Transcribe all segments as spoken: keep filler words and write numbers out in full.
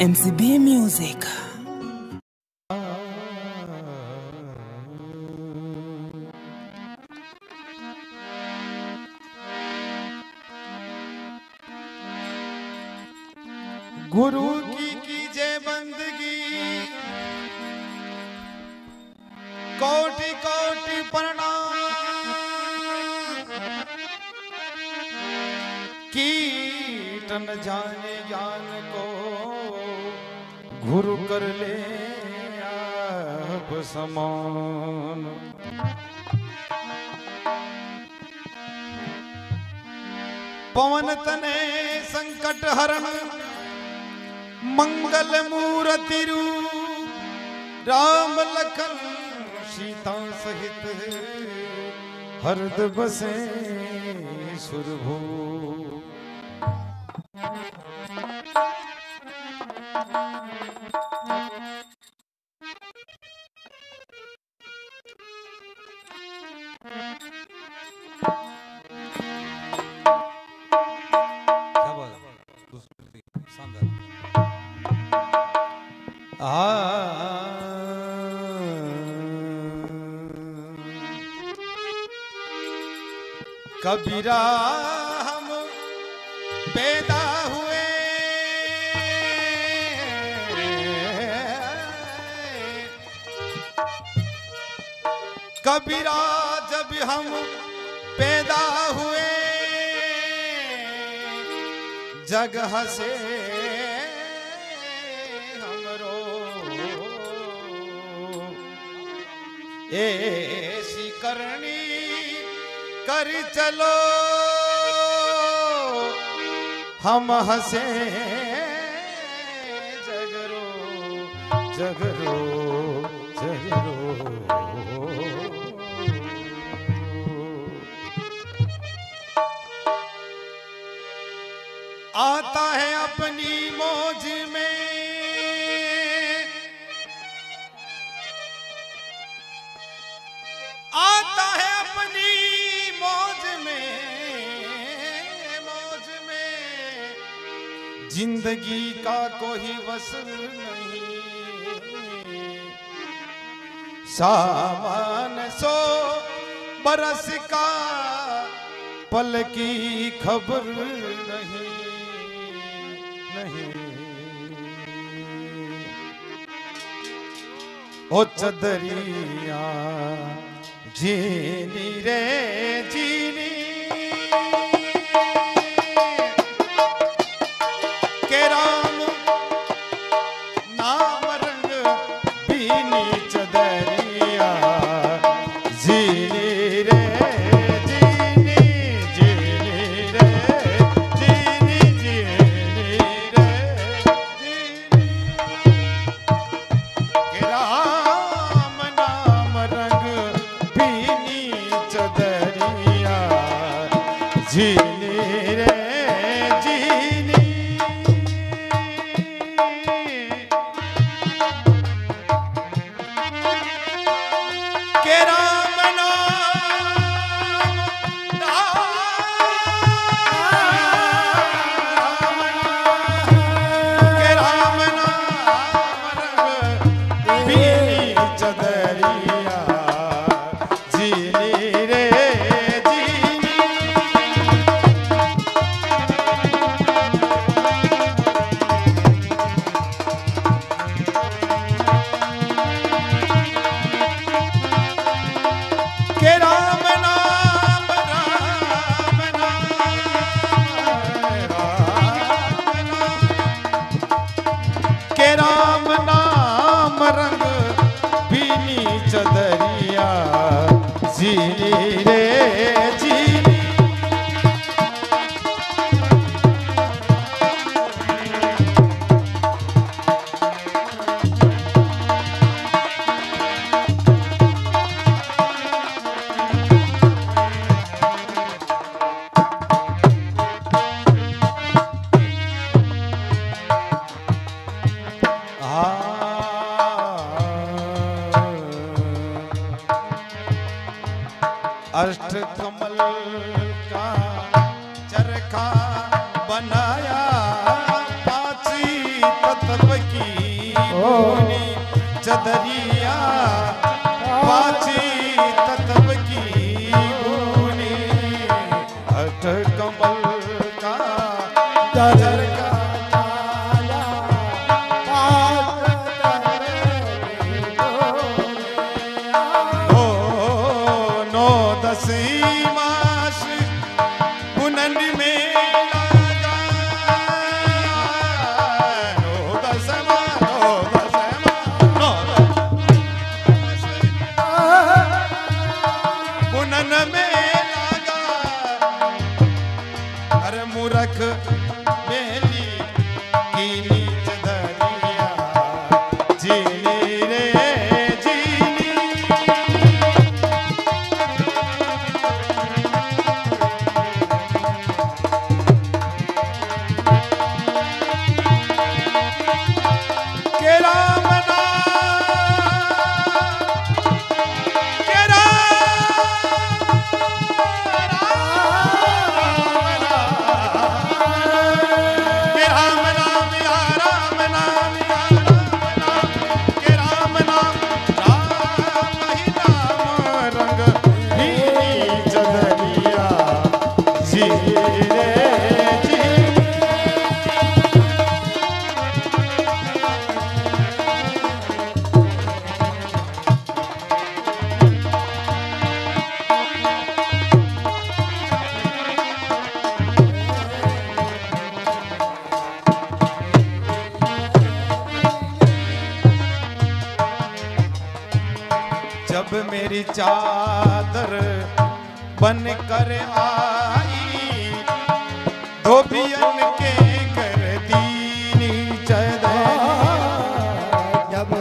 M C B Music. गुरु की कीजे बंदगी, कोटि कोटि प्रणाम। कीर्तन जाने ज्ञान को गुरु कर ले आप समान। पवन तने संकट हरण, मंगल मूर्ति रूप, राम लखन सीता सहित हरद बसे सुरभू। कबीरा हम पैदा हुए, कबीरा जब हम पैदा हुए, जग हसे हमरो ऐसी करनी कर चलो, हम हंसे जगरो जगरो जगरो। आता है अपनी मौज में, आता है अपनी मौज में, मौज में जिंदगी का कोई वसन नहीं। सामान सौ बरस का पल की खबर नहीं, नहीं। ओ चदरिया जीनी रे जीनी, के राम नाम रंग बीनी चदरिया जीनी रे जीनी, जीनी रे जीनी, जीनी रे जीनी, के राम नाम रंग बीनी चदरिया जीनी रे जीनी। के राम नाम के राम नाम रंग बीनी चदरिया जीनी रे जीनी। के राम नाम राम नाम राम नाम, के राम नाम रंग बीनी चदरिया जीनी रे जीनी। अष्ट कमल का चरखा बनाया, पांची तत्व मेरी चादर बन कर आई धोबियन के कर दीनी चादर जब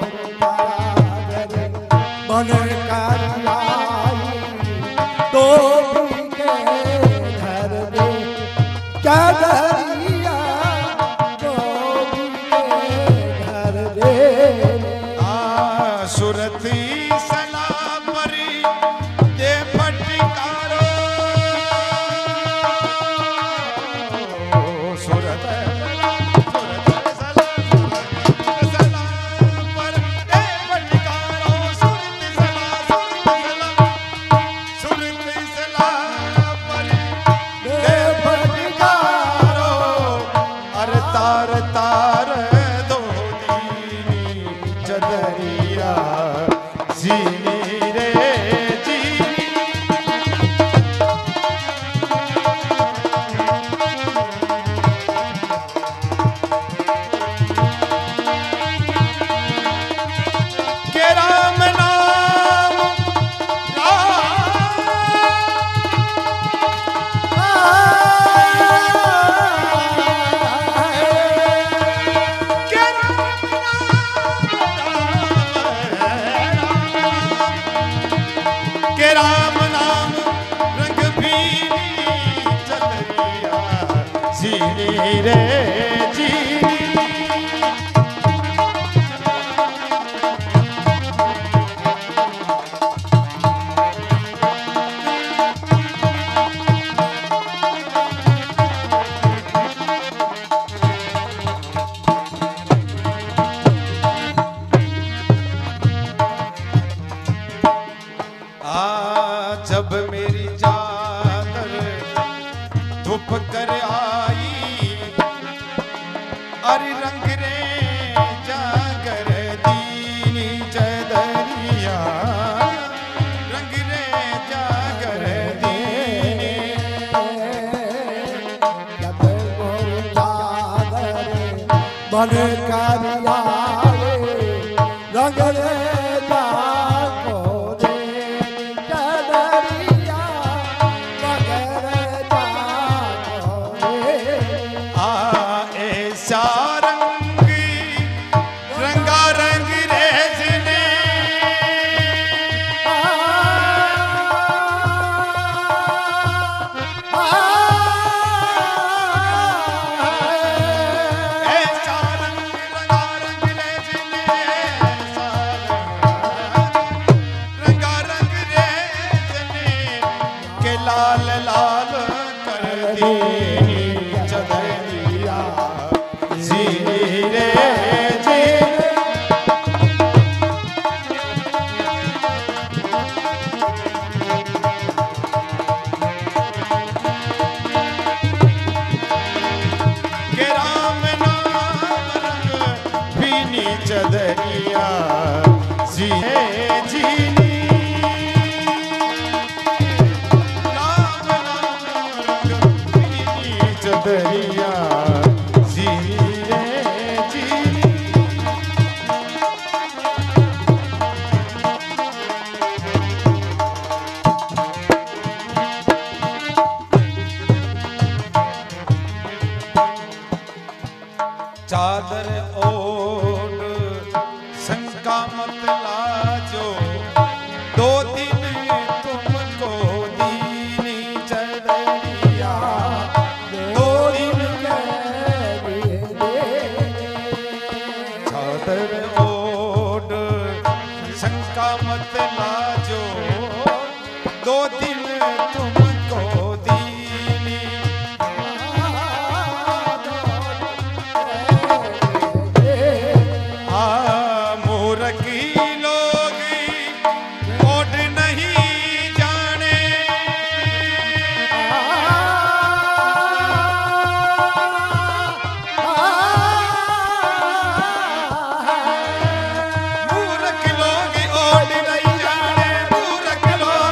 चादर बन कर आई धोबी के घर दे चादरिया धोबी के घर दे सुरती जब मेरी चादर धुप कर आई अरे रंग रे जागर दीनी चदरिया रंग रे जागर दीनी जब चादर बन कर आई रंग रे लाल लाल कर दी चदरिया चादर ओढ़ शंका मत लाजो, दो दिन तुमको दीनी चदरिया, दो दिन चादर ओढ़ शंका मत लाजो, दो दिन तुमको दीनी। आ मूर्ख लोग ओढ़ नहीं जाने, मूर्ख लोग ओढ़ नहीं जाने, मूर्ख लोग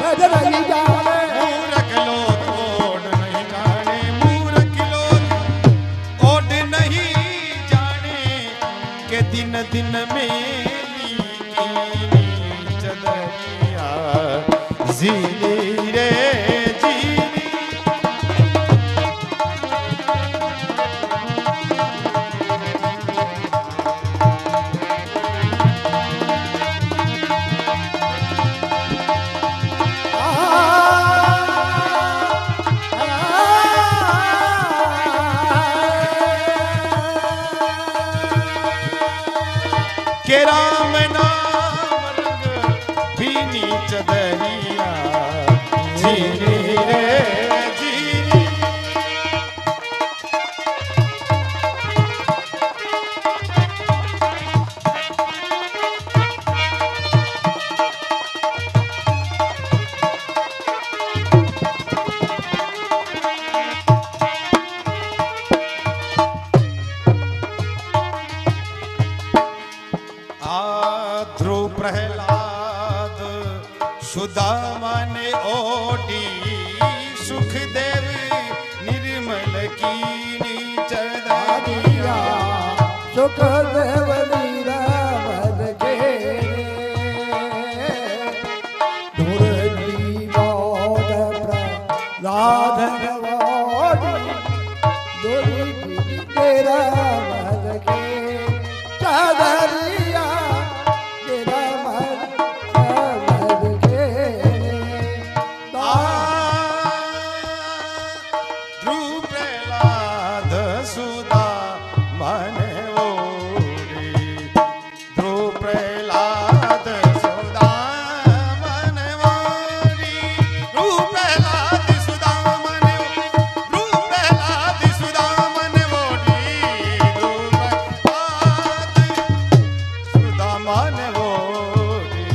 मूर्ख लोग ओढ़ नहीं जाने, मूर्ख लोग ओढ़ नहीं जाने के दिन दिन मेली कीनी चदरिया, जीली रे जीली। के राम नाम रंग भीनी चदरिया, जीनी रे जीनी। आ ध्रुव प्रहलाद सुदामा ने ओढ़ी, सुखदेव निर्मल कीनी चदरिया, सुखदेव नीरावर के धुरली मोद प्रहलाद गवाड़ी, धुरली तेरा मर के चदरिया, तेरा मर मर के आ ध्रुव प्रहलाद सुदामा ने ओढ़ी, ध्रुव प्रहलाद सुदामा ने ओढ़ी, ध्रुव प्रहलाद सुदामा ने ध्रुव प्रहलाद सुदामा ने ओढ़ी, ध्रुव प्रहलाद सुदामा ने ओढ़ी।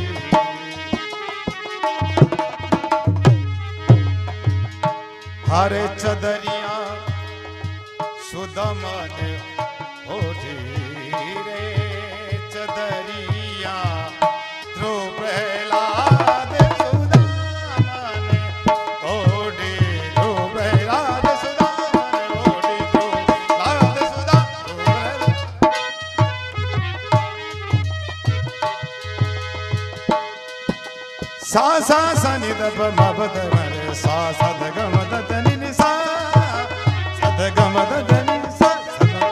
हरे चदरिया सुदामा ने ओढ़ी रे चदरिया, ध्रुव प्रहलाद सुदामा ने ओढ़ी, ध्रुव प्रहलाद सुदामा ने ओढ़ी, ध्रुव प्रहलाद सुदामा। सा सा सा नि द प म प द म रे सा सा ध ग म द ध नि नि सा सा ध ग म द ध नि सा सा ध।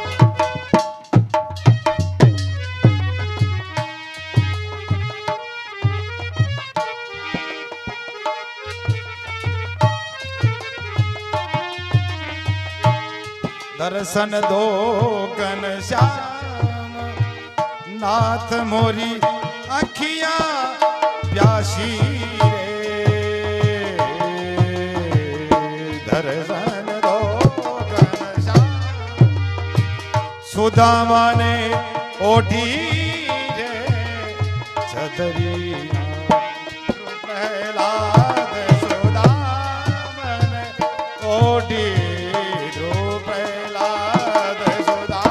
दर्शन दो घनश्याम नाथ मोरी अखियां प्यासी रे, दर्शन दो घनश्याम सुदामा ने ओढ़ी रे चदरिया, प्रहलाद सुदामा ने ओढ़ी, ध्रुव प्रहलाद सुदामा।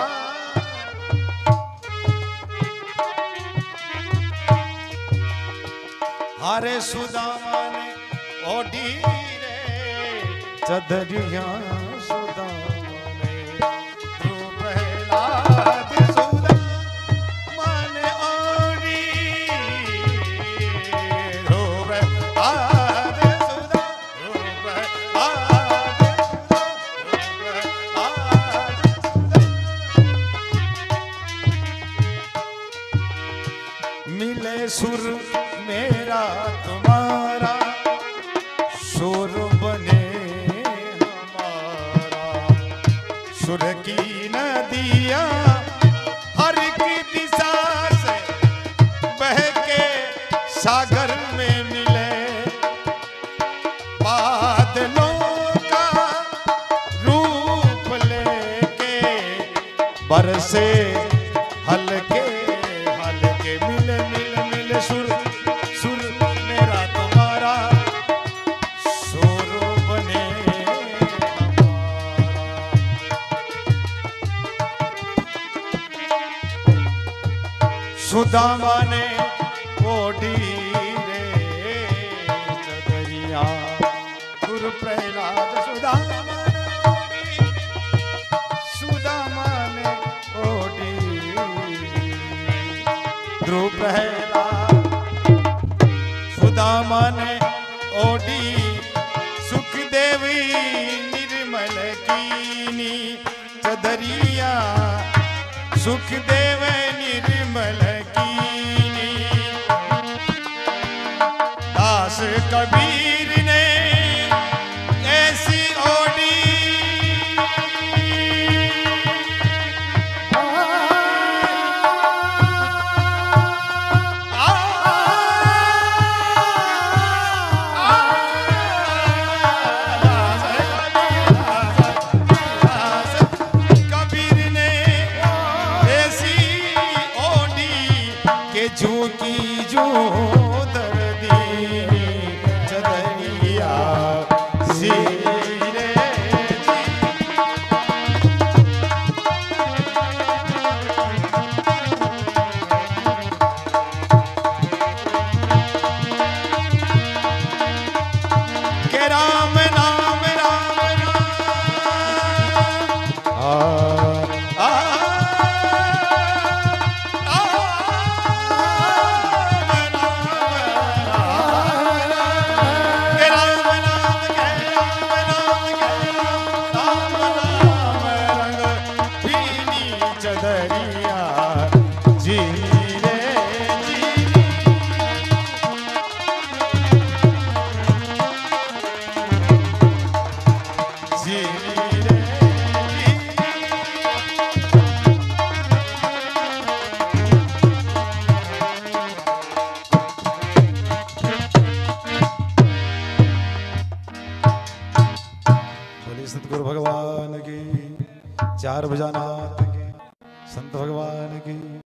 हरे सुदामा ने ओढ़ी रे चदरिया, सुदामा ने ध्रुव प्रहलाद सुदामा ने ओढ़ी, ध्रुव प्रहलाद सुदामा, ध्रुव प्रहलाद सुदामा, ध्रुव प्रहलाद सुदामा। की नदियां हर की दिशा से बह के सागर में मिले, बादलों का रूप लेके बरसे हल्के हल्के, मिले मिले मिले सुर सुर मेरा तुम्हारा सुर बने सुदामा ने ओढ़ी रे चदरिया, गुरु प्रहलाद सुदामा ने ओढ़ी, सुदामा ने ओढ़ी, ध्रुव प्रहलाद सुदामा ने ओढ़ी, सुखदेवी निर्मल कीनी चदरिया, सुखदेव निर्मल कीनी, दास कबीर ने ऐसी ओढ़ी, कबीर ने ऐसी ओढ़ी के झूठी जो दर्दी चदरिया सीरे जी। के राम नाम राम नाम आ आ चदरिया जी रे जी, जी रे जी। बोलिए सतगुरु भगवान की, चार भुजानाथ की, संत भगवान की।